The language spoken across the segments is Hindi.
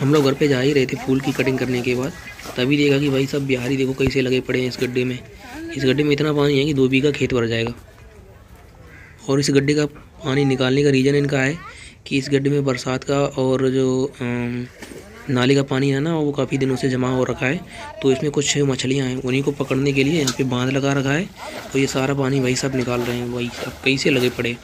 हम लोग घर पे जा ही रहे थे फूल की कटिंग करने के बाद, तभी देखा कि भाई सब बिहारी देखो कैसे लगे पड़े हैं इस गड्ढे में। इस गड्ढे में इतना पानी है कि 2 बीघा खेत भर जाएगा। और इस गड्ढे का पानी निकालने का रीज़न इनका है कि इस गड्ढे में बरसात का और जो नाले का पानी है ना, वो काफ़ी दिनों से जमा हो रखा है। तो इसमें कुछ मछलियाँ हैं, उन्हीं को पकड़ने के लिए यहाँ पे बांध लगा रखा है। तो ये सारा पानी भाई सब निकाल रहे हैं, भाई सब कैसे लगे पड़े।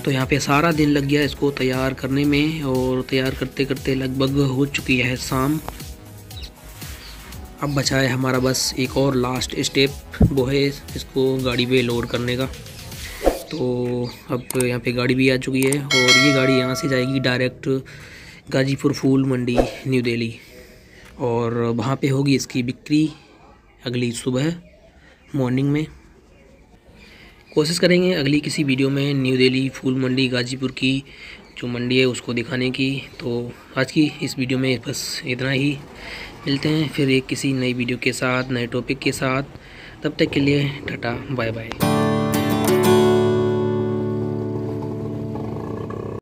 तो यहाँ पे सारा दिन लग गया इसको तैयार करने में, और तैयार करते करते लगभग हो चुकी है शाम। अब बचा है हमारा बस एक और लास्ट स्टेप, वो है इसको गाड़ी पे लोड करने का। तो अब यहाँ पे गाड़ी भी आ चुकी है, और ये गाड़ी यहाँ से जाएगी डायरेक्ट गाजीपुर फूल मंडी न्यू दिल्ली, और वहाँ पे होगी इसकी बिक्री अगली सुबह मॉर्निंग में। कोशिश करेंगे अगली किसी वीडियो में न्यू दिल्ली फूल मंडी गाजीपुर की जो मंडी है उसको दिखाने की। तो आज की इस वीडियो में बस इतना ही। मिलते हैं फिर एक किसी नई वीडियो के साथ, नए टॉपिक के साथ। तब तक के लिए टाटा बाय बाय।